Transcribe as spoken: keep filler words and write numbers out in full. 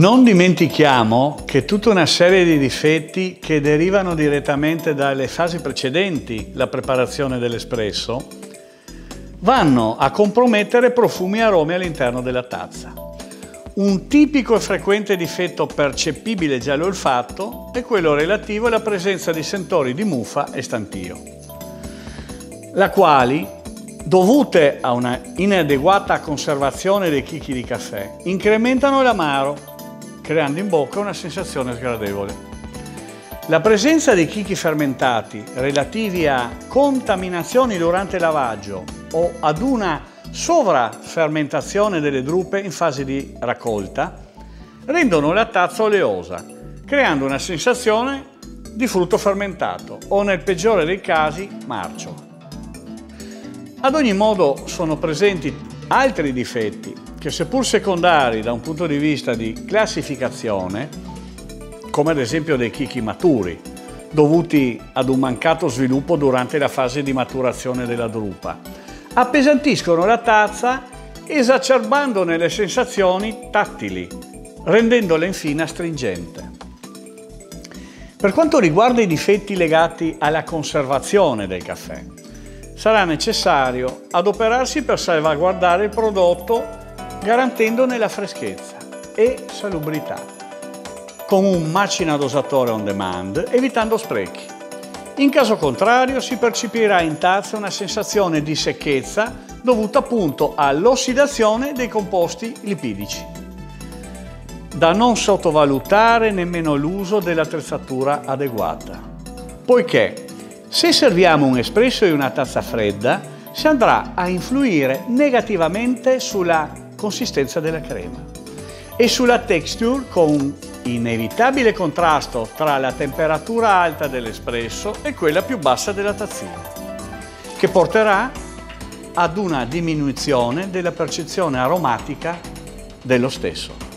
Non dimentichiamo che tutta una serie di difetti che derivano direttamente dalle fasi precedenti la preparazione dell'espresso vanno a compromettere profumi e aromi all'interno della tazza. Un tipico e frequente difetto percepibile già all'olfatto è quello relativo alla presenza di sentori di muffa e stantio, la quali, dovute a una inadeguata conservazione dei chicchi di caffè, incrementano l'amaro, creando in bocca una sensazione sgradevole. La presenza di chicchi fermentati relativi a contaminazioni durante il lavaggio o ad una sovrafermentazione delle drupe in fase di raccolta rendono la tazza oleosa, creando una sensazione di frutto fermentato o, nel peggiore dei casi, marcio. Ad ogni modo sono presenti altri difetti che, seppur secondari da un punto di vista di classificazione, come ad esempio dei chicchi maturi, dovuti ad un mancato sviluppo durante la fase di maturazione della drupa, appesantiscono la tazza esacerbandone le sensazioni tattili, rendendola infine astringente. Per quanto riguarda i difetti legati alla conservazione del caffè, sarà necessario adoperarsi per salvaguardare il prodotto garantendone la freschezza e salubrità, con un macina dosatore on demand, evitando sprechi. In caso contrario si percepirà in tazza una sensazione di secchezza dovuta appunto all'ossidazione dei composti lipidici. Da non sottovalutare nemmeno l'uso dell'attrezzatura adeguata, poiché se serviamo un espresso in una tazza fredda si andrà a influire negativamente sulla consistenza della crema e sulla texture, con inevitabile contrasto tra la temperatura alta dell'espresso e quella più bassa della tazzina, che porterà ad una diminuzione della percezione aromatica dello stesso.